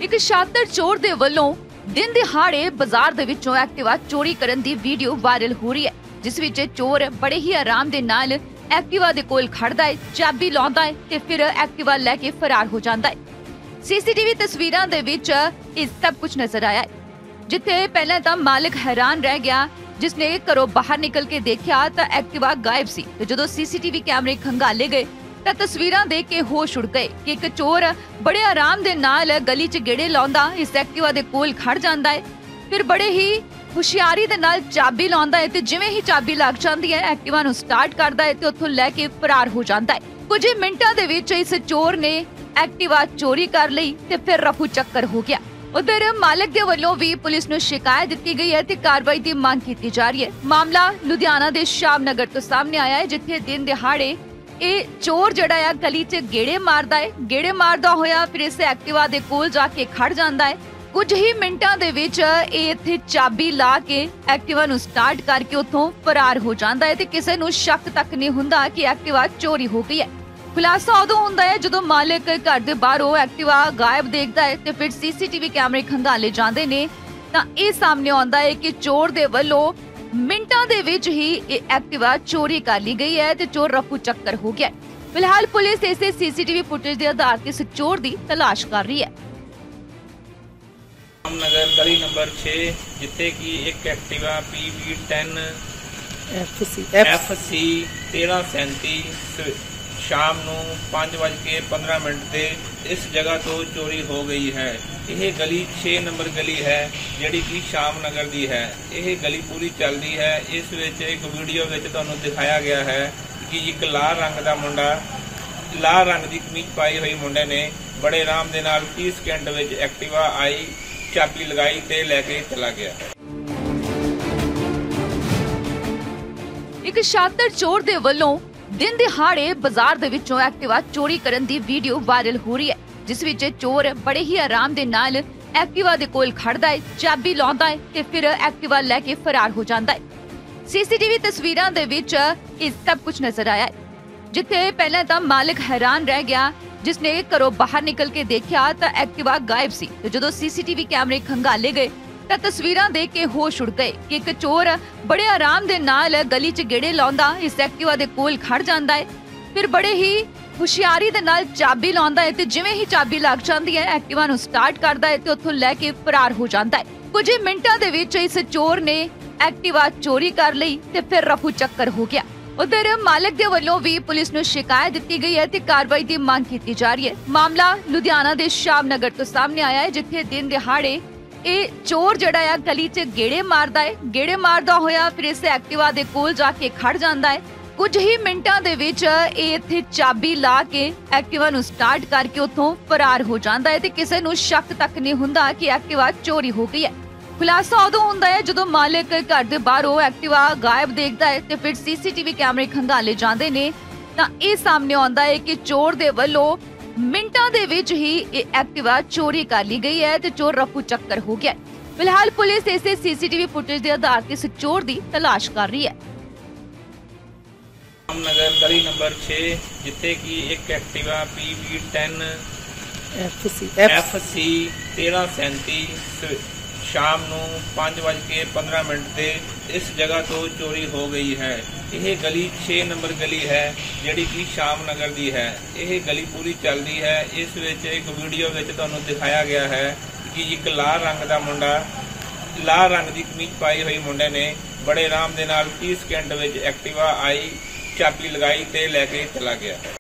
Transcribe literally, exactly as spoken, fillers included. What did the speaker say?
एक शातिर चोर दे वल्लों दिन दिहाड़े बाजार दे विचों एक्टिवा चोरी करन दी वीडियो वायरल हो रही है, जिस विच चोर बड़े ही आराम दे नाल एक्टिवा दे कोल खड़दा है, चाबी लाउंदा है ते फिर एक्टिवा लेके फरार हो जांदा है। सीसीटीवी तस्वीरां दे विच इस सब कुछ नजर आया है, जिथे पहले तां मालिक हैरान रह गया, जिसने घरों बाहर निकल के देखा तां एक्टिवा गायब सी ते जदों सीसीटीवी कैमरे खंगाले गए ਤਾਂ ਤਸਵੀਰਾਂ ਦੇਖ ਕੇ ਹੋਸ਼ ਉੜ ਗਏ ਕਿ ਇੱਕ ਚੋਰ ਬੜੇ ਆਰਾਮ ਦੇ ਨਾਲ ਗਲੀ 'ਚ ਗੇੜੇ ਲਾਉਂਦਾ ਇਸ ਐਕਟਿਵਾ ਦੇ ਕੋਲ ਖੜ ਜਾਂਦਾ ਹੈ, ਫਿਰ ਬੜੇ ਹੀ ਹੁਸ਼ਿਆਰੀ ਦੇ ਨਾਲ ਚਾਬੀ ਲਾਉਂਦਾ ਹੈ ਤੇ ਜਿਵੇਂ ਹੀ ਚਾਬੀ ਲੱਗ ਜਾਂਦੀ ਹੈ ਐਕਟਿਵਾ ਨੂੰ ਸਟਾਰਟ ਕਰਦਾ ਹੈ ਤੇ ਉੱਥੋਂ ਲੈ ਕੇ ਫਰਾਰ ਹੋ ਜਾਂਦਾ ਹੈ। ਕੁਝ ਹੀ ਮਿੰਟਾਂ ਦੇ ਵਿੱਚ ਇਸ ਚੋਰ ਨੇ ਐਕਟਿਵਾ ਚੋਰੀ ਕਰ ਲਈ ਤੇ ਫਿਰ ਰਫੂ ਚੱਕਰ ਹੋ ਗਿਆ। ਉਧਰ ਮਾਲਕ ਦੇ ਵੱਲੋਂ ਵੀ ਪੁਲਿਸ ਨੂੰ ਸ਼ਿਕਾਇਤ ਦਿੱਤੀ ਗਈ ਹੈ ਤੇ ਕਾਰਵਾਈ ਦੀ ਮੰਗ ਕੀਤੀ ਜਾ ਰਹੀ ਹੈ। ਮਾਮਲਾ ਲੁਧਿਆਣਾ ਦੇ ਸ਼ਾਮ ਨਗਰ ਤੋਂ ਸਾਹਮਣੇ ਆਇਆ ਹੈ, ਜਿੱਥੇ ਦਿਨ ਦਿਹਾੜੇ ਇਹ ਚੋਰ ਜਿਹੜਾ ਆ ਗਲੀ 'ਚ ਗੇੜੇ ਮਾਰਦਾ ਹੈ, ਗੇੜੇ ਮਾਰਦਾ ਹੋਇਆ ਫਿਰ ਇਸ ਐਕਟਿਵਾ ਦੇ ਕੋਲ ਜਾ ਕੇ ਖੜ ਜਾਂਦਾ ਹੈ। ਕੁਝ ਹੀ ਮਿੰਟਾਂ ਦੇ ਵਿੱਚ ਇਹ ਇੱਥੇ ਚਾਬੀ ਲਾ ਕੇ ਐਕਟਿਵਾ ਨੂੰ ਸਟਾਰਟ ਕਰਕੇ ਉੱਥੋਂ ਫਰਾਰ ਹੋ ਜਾਂਦਾ ਹੈ ਤੇ ਕਿਸੇ ਨੂੰ ਸ਼ੱਕ ਤੱਕ ਨਹੀਂ ਹੁੰਦਾ ਕਿ ਐਕਟਿਵਾ ਚੋਰੀ ਹੋ ਗਈ ਹੈ। ਖੁਲਾਸਾ ਉਦੋਂ ਹੁੰਦਾ ਹੈ ਜਦੋਂ ਮਾਲਕ ਘਰ ਦੇ ਬਾਹਰੋਂ ਐਕਟਿਵਾ ਗਾਇਬ ਦੇਖਦਾ ਹੈ ਤੇ ਫਿਰ ਸੀਸੀਟੀਵੀ ਕੈਮਰੇ ਖੰਗਾਲੇ ਜਾਂਦੇ ਨੇ ਤਾਂ ਇਹ ਸਾਹਮਣੇ ਆਉਂਦਾ ਹੈ ਕਿ ਚੋਰ ਦੇ ਵੱਲੋਂ ਮਿੰਟਾਂ ਦੇ ਵਿੱਚ ਹੀ ਇਹ ਐਕਟਿਵਾ ਚੋਰੀ ਕਰ ਲਈ ਗਈ ਹੈ ਤੇ ਚੋਰ ਰਫੂ ਚੱਕਰ ਹੋ ਗਿਆ। ਫਿਲਹਾਲ ਪੁਲਿਸ ਇਸੇ ਸੀਸੀਟੀਵੀ ਫੁਟੇਜ ਦੇ ਆਧਾਰ ਤੇ ਇਸ ਚੋਰ ਦੀ ਤਲਾਸ਼ ਕਰ ਰਹੀ ਹੈ। ਨਗਰ ਗਲੀ ਨੰਬਰ ਛੇ, ਜਿੱਥੇ ਕਿ ਇੱਕ ਐਕਟਿਵਾ ਪੀ ਵੀ ਦਸ ਐਫ ਸੀ ਤੇਰਾਂ ਸੈਂਤੀ ਸ਼ਾਮ ਨੂੰ ਪੰਜ ਵੱਜ ਕੇ ਪੰਦਰਾਂ ਮਿੰਟ ਤੇ ਇਸ ਜਗ੍ਹਾ ਤੋਂ ਚੋਰੀ ਹੋ ਗਈ ਹੈ। ਇਹ ਗਲੀ ਛੇ ਨੰਬਰ ਗਲੀ ਹੈ, ਜਿਹੜੀ ਕਿ ਸ਼ਾਮ ਨਗਰ ਦੀ ਹੈ। ਇਹ ਗਲੀ ਪੂਰੀ ਚੱਲਦੀ ਹੈ। ਇਸ ਵਿੱਚ ਇੱਕ ਵੀਡੀਓ ਵਿੱਚ ਤੁਹਾਨੂੰ ਦਿਖਾਇਆ ਗਿਆ ਹੈ ਕਿ ਇੱਕ ਲਾਲ ਰੰਗ ਦਾ ਮੁੰਡਾ ਲਾਲ ਰੰਗ ਦੀ ਕਮੀਜ਼ ਪਾਈ ਹੋਈ ਮੁੰਡੇ ਨੇ ਬੜੇ ਆਰਾਮ ਦੇ ਨਾਲ ਤੀਹ ਸਕਿੰਟ ਵਿੱਚ ਐਕਟਿਵਾ ਆਈ, ਚਾਬੀ ਲਗਾਈ ਤੇ ਲੈ ਕੇ ਚਲਾ ਗਿਆ। ਇੱਕ ਸ਼ਾਤਰ ਚੋਰ ਦੇ ਵੱਲੋਂ दिन दिहाड़े बाजार दे विचों एक्टिवा चोरी करन दी वीडियो वायरल हो रही है, जिस विच चोर बड़े ही आराम दे नाल एक्टिवा दे कोल खड़दा है, चाबी लाउंदा है ते फिर एक्टिवा लेके फरार हो जांदा है। सीसीटीवी तस्वीरां दे विच इस सब कुछ नजर आया है, जिथे पहले तां मालिक हैरान रह गया, जिसने घरों बाहर निकल के देखा तां एक्टिवा गायब सी ते जदों सीसीटीवी कैमरे खंगाले गए ਤਾਂ ਤਸਵੀਰਾਂ ਦੇਖ ਕੇ ਹੋਸ਼ ਉੜ ਗਏ ਕਿ ਇੱਕ ਚੋਰ ਬੜੇ ਆਰਾਮ ਦੇ ਨਾਲ ਗਲੀ 'ਚ ਗੇੜੇ ਲਾਉਂਦਾ ਇਸ ਐਕਟਿਵਾ ਦੇ ਕੋਲ ਖੜ ਜਾਂਦਾ ਹੈ, ਫਿਰ ਬੜੇ ਹੀ ਹੁਸ਼ਿਆਰੀ ਦੇ ਨਾਲ ਚਾਬੀ ਲਾਉਂਦਾ ਹੈ ਤੇ ਜਿਵੇਂ ਹੀ ਚਾਬੀ ਲੱਗ ਜਾਂਦੀ ਹੈ ਐਕਟਿਵਾ ਨੂੰ ਸਟਾਰਟ ਕਰਦਾ ਹੈ ਤੇ ਉੱਥੋਂ ਲੈ ਕੇ ਫਰਾਰ ਹੋ ਜਾਂਦਾ ਹੈ। ਕੁਝ ਹੀ ਮਿੰਟਾਂ ਦੇ ਵਿੱਚ ਇਸ ਚੋਰ ਨੇ ਐਕਟਿਵਾ ਚੋਰੀ ਕਰ ਲਈ ਤੇ ਫਿਰ ਰਫੂ ਚੱਕਰ ਹੋ ਗਿਆ। ਉਧਰ ਮਾਲਕ ਦੇ ਵੱਲੋਂ ਵੀ ਪੁਲਿਸ ਨੂੰ ਸ਼ਿਕਾਇਤ ਦਿੱਤੀ ਗਈ ਹੈ ਤੇ ਕਾਰਵਾਈ ਦੀ ਮੰਗ ਕੀਤੀ ਜਾ ਰਹੀ ਹੈ। ਮਾਮਲਾ ਲੁਧਿਆਣਾ ਦੇ ਸ਼ਾਮ ਨਗਰ ਤੋਂ ਸਾਹਮਣੇ ਆਇਆ ਹੈ, ਜਿੱਥੇ ਦਿਨ ਦਿਹਾੜੇ ਇਹ ਚੋਰ ਜਿਹੜਾ ਆ ਗਲੀ 'ਚ ਗੇੜੇ ਮਾਰਦਾ ਹੈ, ਗੇੜੇ ਮਾਰਦਾ ਹੋਇਆ ਫਿਰ ਇਸ ਐਕਟਿਵਾ ਦੇ ਕੋਲ ਜਾ ਕੇ ਖੜ ਜਾਂਦਾ ਹੈ। ਕੁਝ ਹੀ ਮਿੰਟਾਂ ਦੇ ਵਿੱਚ ਇਹ ਇੱਥੇ ਚਾਬੀ ਲਾ ਕੇ ਐਕਟਿਵਾ ਨੂੰ ਸਟਾਰਟ ਕਰਕੇ ਉੱਥੋਂ ਫਰਾਰ ਹੋ ਜਾਂਦਾ ਹੈ ਤੇ ਕਿਸੇ ਨੂੰ ਸ਼ੱਕ ਤੱਕ ਨਹੀਂ ਹੁੰਦਾ ਕਿ ਐਕਟਿਵਾ ਚੋਰੀ ਹੋ ਗਈ ਹੈ। ਖੁਲਾਸਾ ਉਦੋਂ ਹੁੰਦਾ ਹੈ ਜਦੋਂ ਮਾਲਕ ਘਰ ਦੇ ਬਾਹਰੋਂ ਐਕਟਿਵਾ ਗਾਇਬ ਦੇਖਦਾ ਹੈ ਤੇ ਫਿਰ ਸੀਸੀਟੀਵੀ ਕੈਮਰੇ ਖੰਗਾਲੇ ਜਾਂਦੇ ਨੇ ਤਾਂ ਇਹ ਸਾਹਮਣੇ ਆਉਂਦਾ ਹੈ ਕਿ ਚੋਰ ਦੇ ਵੱਲੋਂ ਮਿੰਟਾਂ ਦੇ ਵਿੱਚ ਹੀ ਇਹ ਐਕਟਿਵਾ ਚੋਰੀ ਕਰ ਲਈ ਗਈ ਹੈ ਤੇ ਚੋਰ ਰਫੂ ਚੱਕਰ ਹੋ ਗਿਆ। ਫਿਲਹਾਲ ਪੁਲਿਸ ਇਸੇ ਸੀਸੀਟੀਵੀ ਫੁਟੇਜ ਦੇ ਆਧਾਰ ਤੇ ਇਸ ਚੋਰ ਦੀ ਤਲਾਸ਼ ਕਰ ਰਹੀ ਹੈ। ਨਗਰ ਗਲੀ ਨੰਬਰ ਛੇ, ਜਿੱਥੇ ਕਿ ਇੱਕ ਐਕਟਿਵਾ ਪੀ ਵੀ ਦਸ ਐਫ ਸੀ ਤੇਰਾਂ ਸੈਂਤੀ ਸ਼ਾਮ ਨੂੰ ਪੰਜ ਵੱਜ ਕੇ ਪੰਦਰਾਂ ਮਿੰਟ ਤੇ ਇਸ ਜਗ੍ਹਾ ਤੋਂ ਚੋਰੀ ਹੋ ਗਈ ਹੈ। ਇਹ ਗਲੀ ਛੇ ਨੰਬਰ ਗਲੀ ਹੈ, ਜਿਹੜੀ ਕਿ ਸ਼ਾਮ ਨਗਰ ਦੀ ਹੈ। ਇਹ ਗਲੀ ਪੂਰੀ ਚੱਲਦੀ ਹੈ। ਇਸ ਵਿੱਚ ਇੱਕ ਵੀਡੀਓ ਵਿੱਚ ਤੁਹਾਨੂੰ ਦਿਖਾਇਆ ਗਿਆ ਹੈ ਕਿ ਇੱਕ ਲਾਲ ਰੰਗ ਦਾ ਮੁੰਡਾ ਲਾਲ ਰੰਗ ਦੀ ਕਮੀਜ਼ ਪਾਈ ਹੋਈ ਮੁੰਡੇ ਨੇ ਬੜੇ ਆਰਾਮ ਦੇ ਨਾਲ ਤੀਹ ਸਕਿੰਟ ਵਿੱਚ ਐਕਟਿਵਾ ਆਈ, ਚਾਬੀ ਲਗਾਈ ਤੇ ਲੈ ਕੇ ਚਲਾ ਗਿਆ।